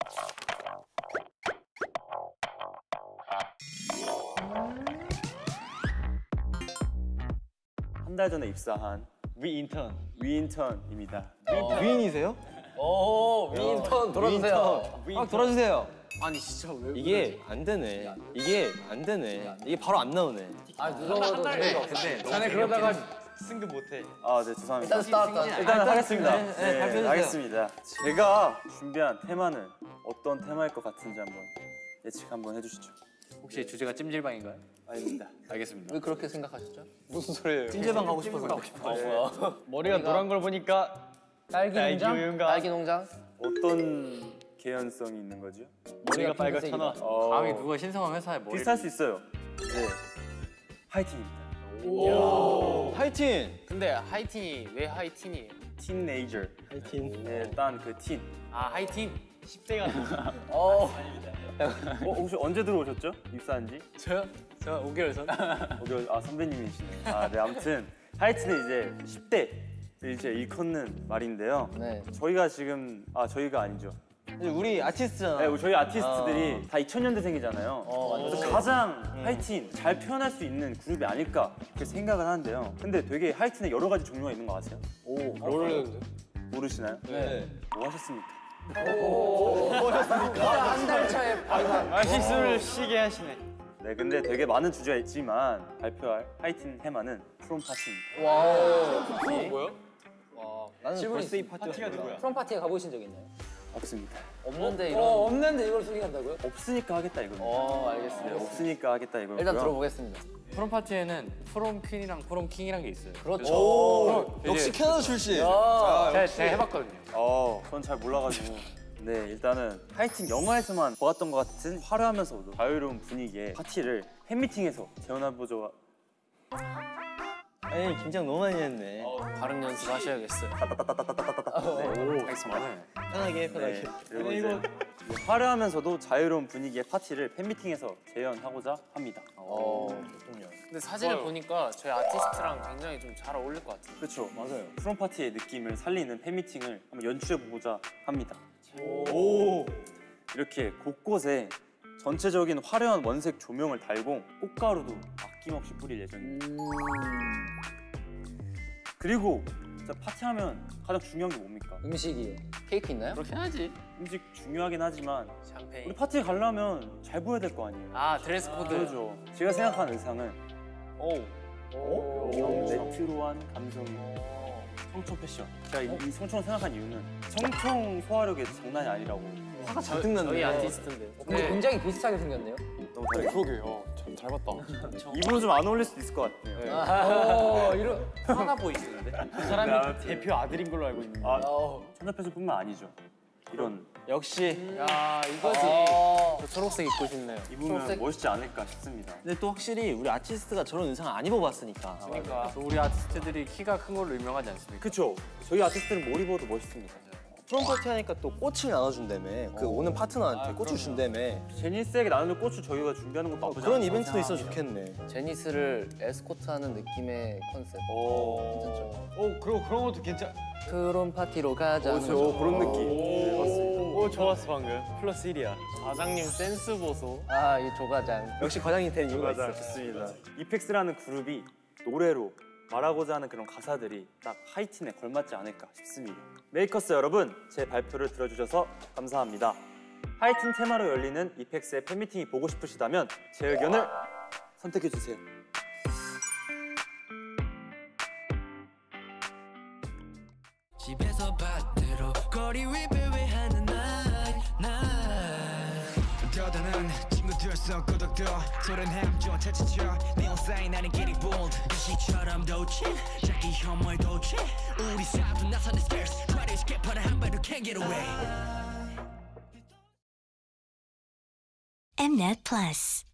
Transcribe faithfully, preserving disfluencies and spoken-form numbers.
한 달 전에 입사한 위인턴. 위인턴입니다. 어. 위인이세요? 오, 위인턴 돌아주세요. 아, 돌아주세요. 아니 진짜 왜 이게 안 되네. 이게 안 되네. 이게 바로 안 나오네. 아 누가 봐도 재미가 없는데. 자네 그러다가 승급 못해. 아, 네, 죄송합니다. 일단 스타트. 일단 하겠습니다. 네, 네, 발표해주세요. 하겠습니다. 제가 준비한 테마는 어떤 테마일 것 같은지 한번 예측 한번 해주시죠. 혹시 주제가 찜질방인가요? 아닙니다. 알겠습니다. 왜 그렇게 생각하셨죠? 무슨 소리예요? 찜질방 가고 싶어서. 가고 싶어. 네. 머리가 노란 걸 보니까 딸기 딸기 농장? 우유인가? 딸기 농장? 어떤 개연성이 있는 거죠? 머리가 빨갛잖아. 어, 감히 누가 신성한 회사에 머리를 비슷할 수 있어요. 네, 하이틴입니다. 오. 하이틴. 근데 하이틴이 왜 하이틴이에요? 티네이저. 하이틴. 네, 일단 그 틴. 아 하이틴. 십 대가. 어. 어, 혹시 언제 들어오셨죠? 입사한지? 저요? 저 오 개월 전. 아, 선배님이시네. 아, 네, 아무튼 하이틴은 이제 십 대를 이제 일컫는 말인데요. 네. 저희가 지금 아 저희가 아니죠. 우리 아티스트잖아. 네, 저희 아티스트들이 다 이천 년대생이잖아요. 어, 그래서 가장 하이틴 잘 표현할 수 있는 그룹이 아닐까 그렇게 생각을 하는데요. 근데 되게 하이틴에 여러 가지 종류가 있는 거 아세요? 오. 모르는데? 모르시나요? 네. 뭐 하셨습니까? 한 달 차에 아, 실수를 쉬게 하시네. 네, 근데 되게 많은 주제가 있지만 발표할 하이틴 테마는 프롬 파티입니다. 와. 뭐야? 나는 벌써 이 파티가 누구야? 프롬 파티에 가보신 적 있나요? 없습니다. 없는데 이런. 어, 없는데 이걸 소개한다고요? 없으니까 하겠다 이거는. 어, 알겠습니다. 네, 없으니까 하겠다 이거고요. 일단 들어보겠습니다. 프롬 파티에는 프롬 퀸이랑 프롬 킹이란 게 있어요. 그렇죠. 오, 역시 캐나다 출신. 제가, 제가 해봤거든요. 어, 전 잘 몰라가지고. 네, 일단은 하이틴 영화에서만 보았던 것 같은 화려하면서도 자유로운 분위기의 파티를 팬미팅에서 재현해보죠. 아니, 긴장 너무 많이 했네. 발음 연습하셔야겠어요. 네, 알겠습니다. 편하게, 편하게. 네, 그리고 이제 화려하면서도 자유로운 분위기의 파티를 팬미팅에서 재현하고자 합니다. 어. 근데 사진을 보니까 저희 아티스트랑 굉장히 좀 잘 어울릴 것 같아요. 그렇죠, 맞아요. 프롬 파티의 느낌을 살리는 팬미팅을 한번 연출해보고자 합니다. 오. 이렇게 곳곳에 전체적인 화려한 원색 조명을 달고 꽃가루도 아낌없이 뿌릴 예정입니다. 그리고 진짜 파티하면 가장 중요한 게 뭡니까? 음식이요. 케이크 있나요? 그렇게 해야지. 음식 중요하긴 하지만 샴페인. 우리 파티에 가려면 잘 보여야 될 거 아니에요? 아 드레스 코드. 그렇죠. 제가 생각하는 의상은 오. 오, 좀 레트로한 감성이 성총 패션. 제가 이, 이 성총을 생각한 이유는 성총 소화력이 장난이 아니라고. 화가 잔뜩 났네. 저희 아티스트인데요. 어, 근데 굉장히 비슷하게 생겼네요. 너무 잘해. 그러게요. 참 잘 봤다. 이분은 좀 안 어울릴 수도 있을 것 같아요. 어, 이런. 화나 보이시는데? 그 사람이 대표 아들인 걸로 알고 있는데. 아, 어. 천자패션뿐만 아니죠. 이런 역시. 야 이거지. 어. 저 초록색 입고 싶네요. 입으면 초록색? 멋있지 않을까 싶습니다. 근데 또 확실히 우리 아티스트가 저런 의상 안 입어봤으니까. 그러니까 우리 아티스트들이 키가 큰 걸로 유명하지 않습니까? 그쵸? 저희 아티스트는 뭘 입어도 멋있습니다. 프롬 파티 하니까 또 꽃을 나눠준다며. 그 오는 파트너한테 꽃을 준다며. 제니스에게 나누는 꽃을 저희가 준비하는 것도 나쁘지 그런 않아요. 이벤트도 있어도 좋겠네. 제니스를 에스코트하는 느낌의 컨셉. 오, 괜찮죠? 오, 그럼 그런 것도 괜찮. 프롬 파티로 가자. 오, 저 그런 느낌. 네, 맞습니다. 오, 좋았어 방금. 플러스 일이야. 과장님 센스 보소. 아, 이 조가장. 역시 과장이 된 이유가 맞아, 있어. 좋습니다. 이펙스라는 그룹이 노래로 말하고자 하는 그런 가사들이 딱 하이틴에 걸맞지 않을까 싶습니다. 메이커스 여러분, 제 발표를 들어주셔서 감사합니다. 하이틴 테마로 열리는 이펙스의 팬미팅이 보고 싶으시다면 제 의견을 선택해주세요. 집에서 밭으로 거리 위 배회하는 날, 날 떠드는 친구들 속 고독도 소란 함정 차차차 네온 사인 나는 getting bold 시처럼 도치 자기 혐오의 도치 우리 사도 나서는 stairs try to escape but 한 발도 can't get away Mnet Plus.